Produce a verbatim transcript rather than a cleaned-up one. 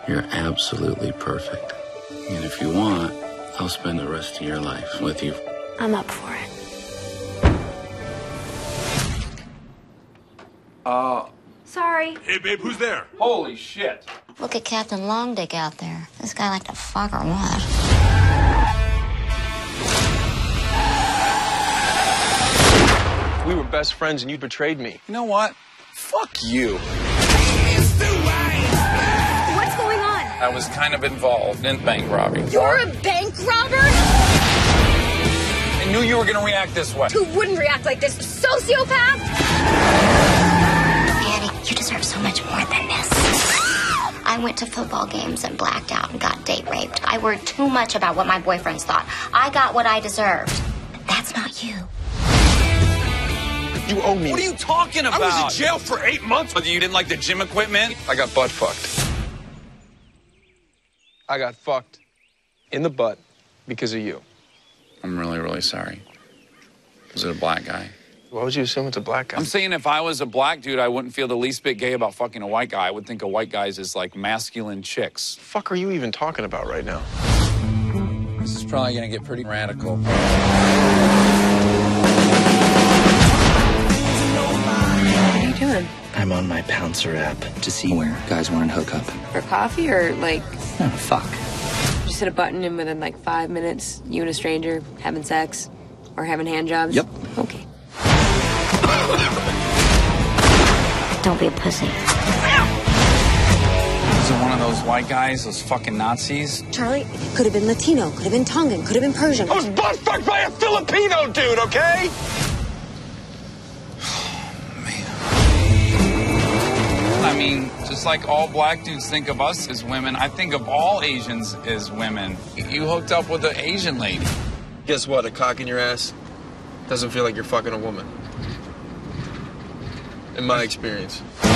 You're absolutely perfect. And if you want, I'll spend the rest of your life with you. I'm up for it. Uh... Sorry. Hey, babe, who's there? Holy shit. Look at Captain Longdick out there. This guy like to fuck or what? We were best friends and you betrayed me. You know what? Fuck you. What's going on? I was kind of involved in bank robbery. You're a bank robber? I knew you were gonna react this way. Who wouldn't react like this? Sociopath? Annie, you deserve so much more than this. I went to football games and blacked out and got date raped. I worried too much about what my boyfriends thought. I got what I deserved. That's not you. You owe me. What are you talking about? I was in jail for eight months. But you didn't like the gym equipment? I got butt fucked. I got fucked in the butt because of you. I'm really, really sorry. Was it a black guy? Why would you assume it's a black guy? I'm saying if I was a black dude, I wouldn't feel the least bit gay about fucking a white guy. I would think of white guys as like masculine chicks. What the fuck are you even talking about right now? This is probably gonna get pretty radical. What are you doing? I'm on my Pouncer app to see where guys want to hook up. For coffee or like... No, fuck. Just hit a button and within like five minutes, you and a stranger having sex or having hand jobs? Yep. Okay. Don't be a pussy. Was it one of those white guys, those fucking Nazis? Charlie, could have been Latino, could have been Tongan, could have been Persian. I was butt fucked by a Filipino dude, okay? I mean, just like all black dudes think of us as women, I think of all Asians as women. You hooked up with an Asian lady. Guess what? A cock in your ass doesn't feel like you're fucking a woman. In my experience.